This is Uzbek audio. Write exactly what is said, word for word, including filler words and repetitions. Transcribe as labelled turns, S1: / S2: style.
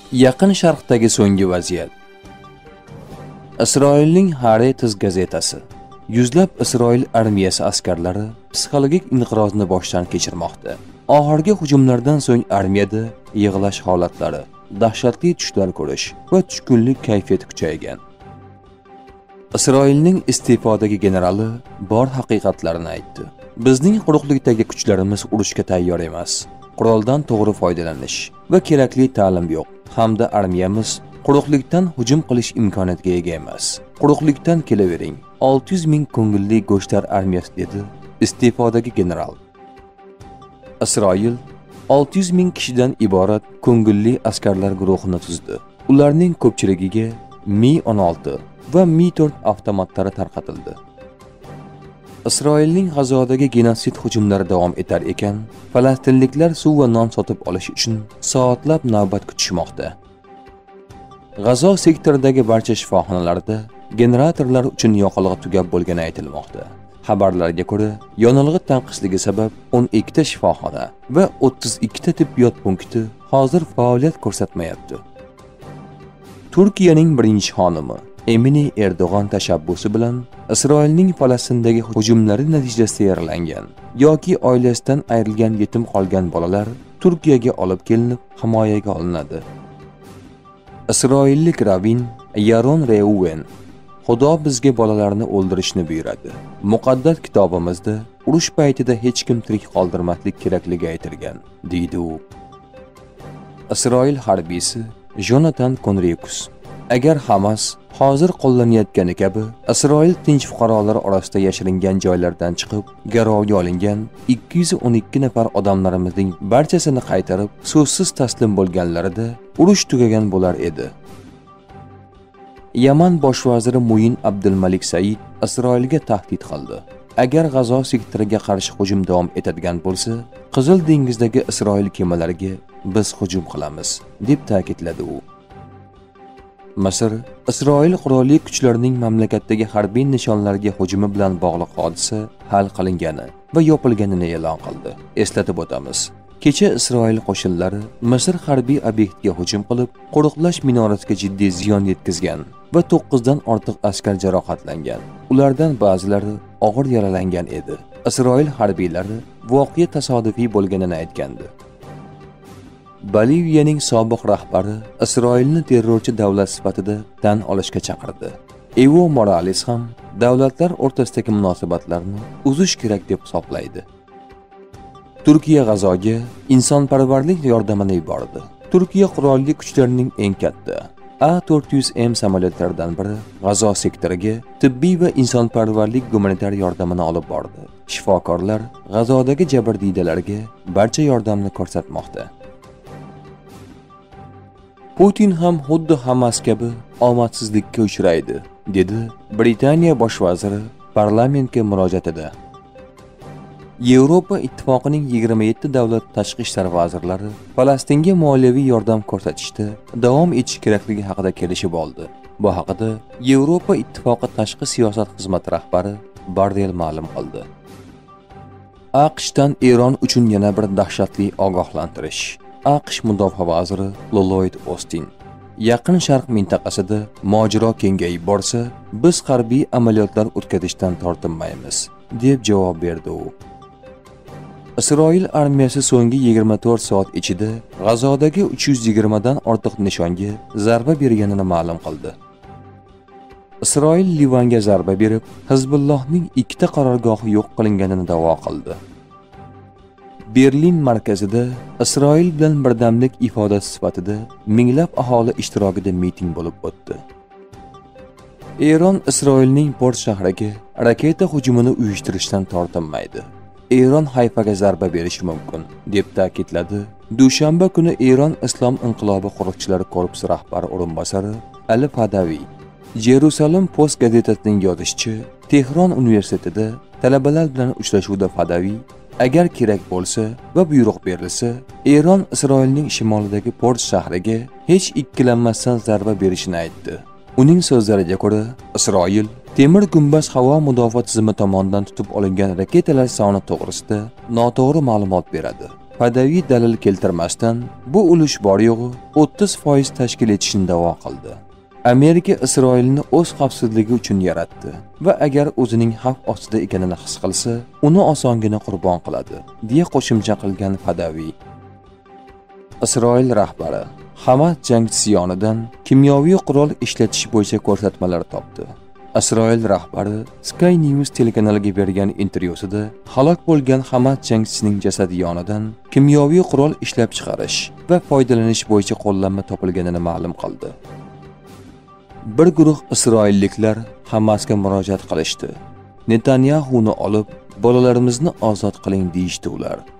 S1: Yaqin Sharqdagi so'nggi vaziyat. Isroilning Haaretz gazetasi. Yuzlab Isroil armiyasi askarlari psixologik inqirozni boshdan kechirmoqda. Oxirgi hujumlardan so'ng armiyada yig'lash holatlari, dahshatli tushlar ko'rish va tushkunlik kayfiyati kuchaygan. Isroilning iste'fodagi generali bor haqiqatlarni aytdi. Bizning quruqlikdagi kuchlarimiz urushga tayyor emas. Quroldan to'g'ri foydalanish va kerakli ta'lim yo'q. Hamda armiyamiz quruqlikdan hujum qilish imkoniyatiga ega emas. Quruqlikdan kelavering. olti yuz ming ko'ngilli go'shtlar armiyasi dedi iste'fodagi general. Isroil olti yuz ming kishidan iborat ko'ngilli askarlar guruhini tuzdi. Ularning ko'pchiligiga Mi o'n olti va Mi to'rt avtomatlari tarqatildi. Isroilning G'azodagi genosid hujumlari davom etar ekan, falastinliklar suv va non sotib olish uchun soatlab navbat kutishmoqda. G'azo sektoridagi barcha shifoxonalarda generatorlar uchun yoqilg'i tugab bo'lgani aytilmoqda. Xabarlarga ko'ra, yonilg'i tanqisligi sabab o'n ikkita shifoxona va o'ttiz ikkita tibbiyot punkti hozir faoliyat ko'rsatmayapti. Turkiyaning birinchi xonimi Emine Erdo'g'on tashabbusi bilan Isroilning Falastindagi hujumlari natijasida yaralangan yoki oilasidan ayrilgan yetim qolgan bolalar Turkiyaga olib kelinib himoyaga olinadi. Isroillik ravin Yaron Reuven Xudo bizga bolalarni o'ldirishni buyuradi. Muqaddas kitobimizda urush paytida hech kim tirik qoldirmaslik kerakligi aytilgan, deydi u. Isroil harbiysi Jonathan Conricus: agar Hamas hozir qo'llanayotgani kabi Isroil tinch fuqarolar orasida yashiringan joylardan chiqib, garovga olingan ikki yuz o'n ikki nafar odamlarimizning barchasini qaytarib, so'zsiz taslim bo'lganlarida urush tugagan bo'lar edi. Yaman bosh vaziri Muin Abdulmalik Said Isroilga tahdid qildi. Agar G'azo sektoriga qarshi hujum davom etadigan bo'lsa, Qizil dengizdagi Isroil kemalariga biz hujum qilamiz, deb ta'kidladi u. Misr Isroil qurolli kuchlarining mamlakatdagi harbiy nishonlarga hujumi bilan bog'liq hodisa hal qilingani va yopilganini e'lon qildi. Eslatib o'tamiz. Kecha Isroil qo'shinlari Misr harbiy obyektiga hujum qilib, qo'riqlash minorasiga jiddiy ziyon yetkazgan va to'qqiz dan ortiq askar jarohatlangan. Ulardan ba'zilari og'ir yaralangan edi. Isroil harbiylari voqea tasodifiy bo'lganini aytgandi. Boliviyaning sobiq rahbari Isroilni terrorchi davlat sifatida tan olishga chaqirdi. Evo Morales ham davlatlar o'rtasidagi munosabatlarni uzish kerak deb hisoblaydi. Turkiya G'azoga insonparvarlik yordamini yubordi. Turkiya qurolli kuchlarining eng katta A to'rt yuz M samolyotlaridan biri G'azo sektoriga tibbiy va insonparvarlik gumanitar yordamini olib bordi. Shifokorlar G'azodagi jabrdiydalarga barcha yordamni ko'rsatmoqda. Putin ham xuddi Hamas kabi omadsizlikka uchraydi, dedi Britaniya bosh vaziri parlamentga murojaatida. Yevropa ittifoqining yigirma yetti davlat tashqi ishlar vazirlari Falastinga moliyaviy yordam ko'rsatishda davom etish kerakligi haqida kelishib oldi. Bu haqida Yevropa ittifoqi tashqi siyosat xizmati rahbari Bardel ma'lum qildi. AQShdan Eron uchun yana bir dahshatli ogohlantirish. AQSh mudofaa vaziri Lloyd Austin: Yaqin Sharq mintaqasida mojaro kengayib borsa, biz harbiy amaliyotlar o'tkazishdan tortinmaymiz, deb javob berdi u. Isroil armiyasi so'nggi yigirma to'rt soat ichida G'azodagi uch yuz yigirma dan ortiq nishonga zarba berganini ma'lum qildi. Isroil Livanga zarba berib, Hizbullohning ikkita qarorgohi yo'q qilinganini da'vo qildi. Berlin markazida Isroil bilan birdamlik ifodasi sifatida minglab aholi ishtirokida miting bo'lib o'tdi. Eron Isroilning Port shahriga raketa hujumini uyushtirishdan tortinmaydi. Eron Hayfaga zarba berishi mumkin, deb ta'kidladi dushanba kuni Eron Islom inqilobi qo'riqchilari korpusi rahbari o'rinbosari Ali Fadaviy. Jerusalem Post gazetasining yozishicha, Tehron universitetida talabalar bilan uchrashuvda Fadaviy agar kerak bo'lsa va buyruq berilsa, Eron Isroilning shimolidagi Port shahriga hech ikkilanmasdan zarba berishini aytdi. Uning so'zlariga ko'ra, Isroil Temir gumbaz havo mudofaa tizimi tomonidan tutib olingan raketalar soni to'g'risida noto'g'ri ma'lumot beradi. Fadaviy dalil keltirmasdan bu ulush bor yo'g'i o'ttiz foiz tashkil etishini da'vo qildi. Amerika Isroilni o'z xavfsizligi uchun yaratdi va agar o'zining xavf ostida ekanini his qilsa, uni osongina qurbon qiladi, deya qo'shimcha qilgan Fadaviy. Isroil rahbari Hamas jangchisi yonidan kimyoviy qurol ishlatish bo'yicha ko'rsatmalar topdi. Isroil rahbari Sky News telekanaliga bergan intervyusida halok bo'lgan Hamas jangchisining jasadi yonidan kimyoviy qurol ishlab chiqarish va foydalanish bo'yicha qo'llanma topilganini ma'lum qildi. Bir guruh isroilliklar Hamasga murojaat qilishdi. Netanyahuni olib, bolalarimizni ozod qiling deyishdi ular.